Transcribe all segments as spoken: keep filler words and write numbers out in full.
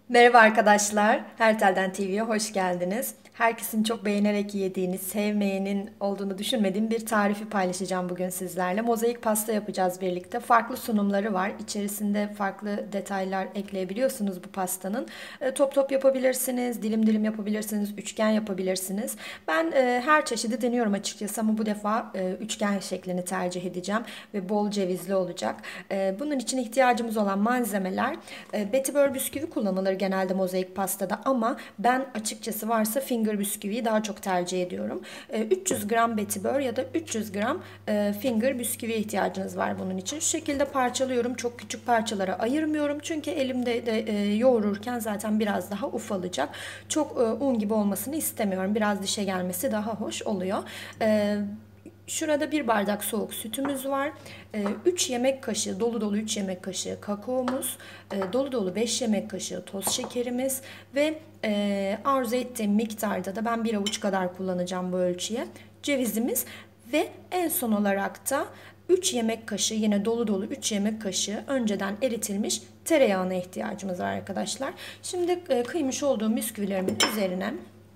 Merhaba arkadaşlar, Hertel'den T V'ye hoş geldiniz. Herkesin çok beğenerek yediğini, sevmeyenin olduğunu düşünmediğim bir tarifi paylaşacağım bugün sizlerle. Mozaik pasta yapacağız birlikte. Farklı sunumları var. İçerisinde farklı detaylar ekleyebiliyorsunuz bu pastanın. E, top top yapabilirsiniz, dilim dilim yapabilirsiniz, üçgen yapabilirsiniz. Ben e, her çeşidi deniyorum açıkçası ama bu defa e, üçgen şeklini tercih edeceğim ve bol cevizli olacak. E, bunun için ihtiyacımız olan malzemeler e, Betty Bör bisküvi kullanılır genelde mozaik pastada ama ben açıkçası varsa finger bisküviyi daha çok tercih ediyorum. E, üç yüz gram Betty Bör ya da üç yüz gram e, finger bisküviye ihtiyacınız var bunun için. Şu şekilde parçalıyorum. Çok küçük parçalara ayırmıyorum. Çünkü elimde de e, yoğururken zaten biraz daha ufalacak. Çok e, un gibi olmasını istemiyorum. Biraz dişe gelmesi daha hoş oluyor. E, Şurada bir bardak soğuk sütümüz var. üç yemek kaşığı, dolu dolu üç yemek kaşığı kakaomuz, e, dolu dolu beş yemek kaşığı toz şekerimiz ve e, arzu ettiğim miktarda da ben bir avuç kadar kullanacağım bu ölçüye. Cevizimiz ve en son olarak da üç yemek kaşığı, yine dolu dolu üç yemek kaşığı önceden eritilmiş tereyağına ihtiyacımız var arkadaşlar. Şimdi e, kıymış olduğum bisküvilerimin üzerine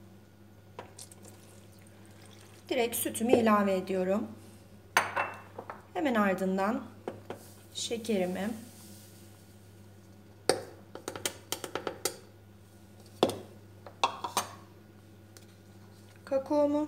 direkt sütümü ilave ediyorum. Hemen ardından şekerimi, kakaomu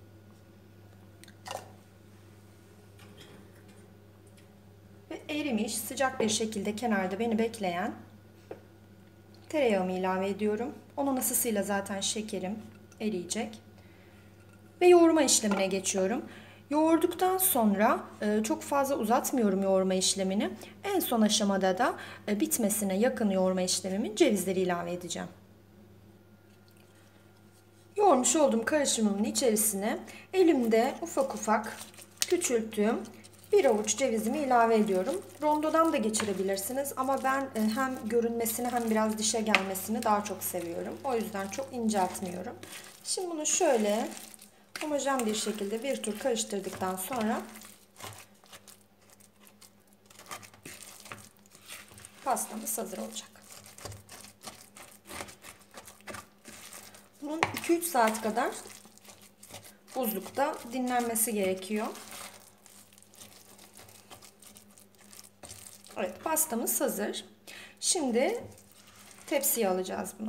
ve erimiş sıcak bir şekilde kenarda beni bekleyen tereyağımı ilave ediyorum. Onun ısısıyla zaten şekerim eriyecek. Ve yoğurma işlemine geçiyorum. Yoğurduktan sonra e, çok fazla uzatmıyorum yoğurma işlemini. En son aşamada da e, bitmesine yakın yoğurma işlemimin cevizleri ilave edeceğim. Yoğurmuş olduğum karışımımın içerisine elimde ufak ufak küçülttüğüm bir avuç cevizimi ilave ediyorum. Rondodan da geçirebilirsiniz ama ben e, hem görünmesini hem biraz dişe gelmesini daha çok seviyorum. O yüzden çok inceltmiyorum. Şimdi bunu şöyle homojen bir şekilde bir tur karıştırdıktan sonra pastamız hazır olacak. Bunun iki üç saat kadar buzlukta dinlenmesi gerekiyor. Evet, pastamız hazır. Şimdi tepsiye alacağız bunu.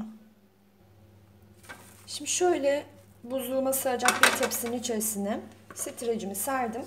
Şimdi şöyle buzluğuma sığacak bir tepsinin içerisine streçimi serdim.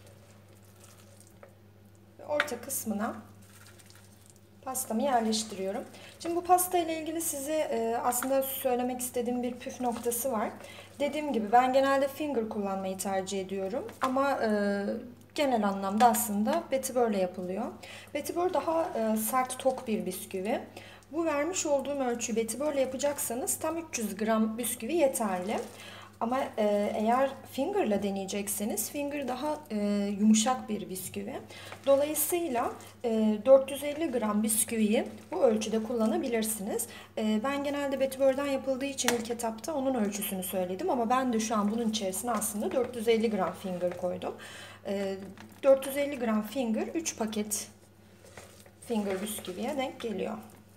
Ve orta kısmına pastamı yerleştiriyorum. Şimdi bu pasta ile ilgili size aslında söylemek istediğim bir püf noktası var. Dediğim gibi ben genelde finger kullanmayı tercih ediyorum. Ama genel anlamda aslında Betty Bör'le yapılıyor. Betty Bör daha sert, tok bir bisküvi. Bu vermiş olduğum ölçü Betty Bör'le yapacaksanız tam üç yüz gram bisküvi yeterli. Ama e, eğer finger'la deneyecekseniz finger daha e, yumuşak bir bisküvi. Dolayısıyla e, dört yüz elli gram bisküviyi bu ölçüde kullanabilirsiniz. E, ben genelde Betty Bör'den yapıldığı için ilk etapta onun ölçüsünü söyledim ama ben de şu an bunun içerisine aslında dört yüz elli gram finger koydum. E, dört yüz elli gram finger üç paket finger bisküviye denk geliyor.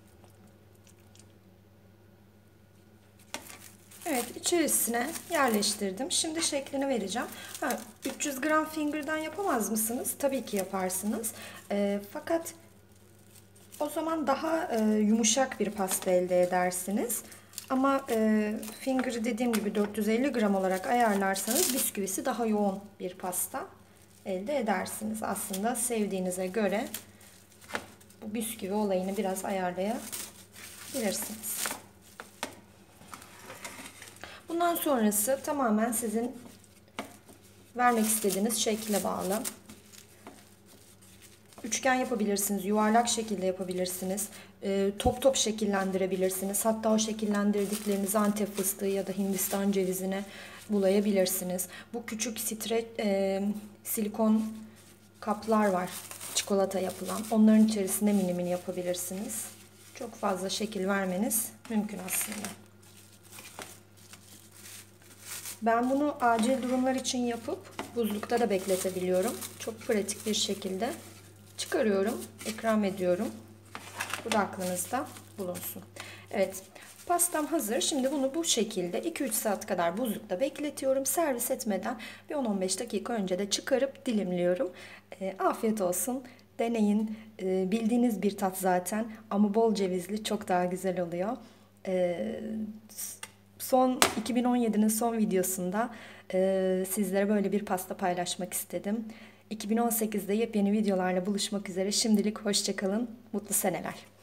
Evet, içerisine yerleştirdim. Şimdi şeklini vereceğim. Ha, üç yüz gram finger'dan yapamaz mısınız? Tabii ki yaparsınız. E, fakat o zaman daha e, yumuşak bir pasta elde edersiniz. Ama e, finger'ı dediğim gibi dört yüz elli gram olarak ayarlarsanız bisküvisi daha yoğun bir pasta elde edersiniz. Aslında sevdiğinize göre bu bisküvi olayını biraz ayarlayabilirsiniz. Bundan sonrası tamamen sizin vermek istediğiniz şekle bağlı. Üçgen yapabilirsiniz, yuvarlak şekilde yapabilirsiniz, e, top top şekillendirebilirsiniz. Hatta o şekillendirdiklerinizi Antep fıstığı ya da Hindistan cevizine bulayabilirsiniz. Bu küçük streç, e, silikon kaplar var, çikolata yapılan. Onların içerisine mini mini yapabilirsiniz. Çok fazla şekil vermeniz mümkün aslında. Ben bunu acil durumlar için yapıp buzlukta da bekletebiliyorum. Çok pratik bir şekilde çıkarıyorum, ikram ediyorum. Bu da aklınızda bulunsun. Evet, pastam hazır. Şimdi bunu bu şekilde iki üç saat kadar buzlukta bekletiyorum. Servis etmeden bir on on beş dakika önce de çıkarıp dilimliyorum. E, afiyet olsun. Deneyin. E, bildiğiniz bir tat zaten ama bol cevizli çok daha güzel oluyor. E, Son iki bin on yedinin son videosunda e, sizlere böyle bir pasta paylaşmak istedim. iki bin on sekizde yepyeni videolarla buluşmak üzere. Şimdilik hoşça kalın, mutlu seneler.